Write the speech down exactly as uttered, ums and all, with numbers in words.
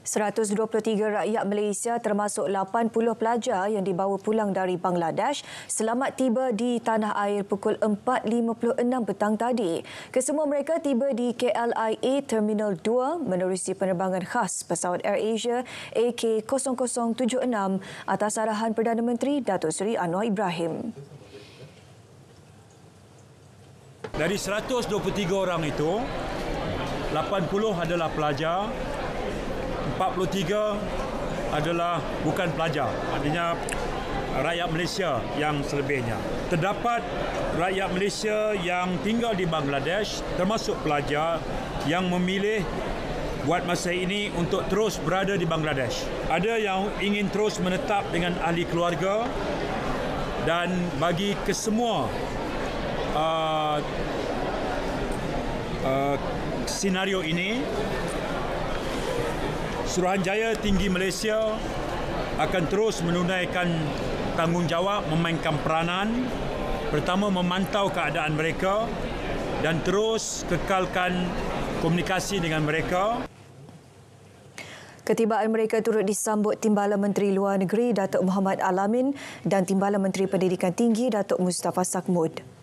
seratus dua puluh tiga rakyat Malaysia termasuk lapan puluh pelajar yang dibawa pulang dari Bangladesh selamat tiba di tanah air pukul empat lima puluh enam petang tadi. Kesemua mereka tiba di K L I A Terminal dua menerusi penerbangan khas pesawat AirAsia A K kosong kosong tujuh enam atas arahan Perdana Menteri Datuk Seri Anwar Ibrahim. Dari seratus dua puluh tiga orang itu, lapan puluh adalah pelajar, empat puluh tiga adalah bukan pelajar, artinya rakyat Malaysia yang selebihnya. Terdapat rakyat Malaysia yang tinggal di Bangladesh, termasuk pelajar yang memilih buat masa ini untuk terus berada di Bangladesh. Ada yang ingin terus menetap dengan ahli keluarga, dan bagi kesemua uh, uh, senario ini, Suruhanjaya Tinggi Malaysia akan terus menunaikan tanggungjawab memainkan peranan, pertama memantau keadaan mereka dan terus kekalkan komunikasi dengan mereka. Ketibaan mereka turut disambut Timbalan Menteri Luar Negeri Datuk Muhammad Al-Amin dan Timbalan Menteri Pendidikan Tinggi Datuk Mustafa Sakhmud.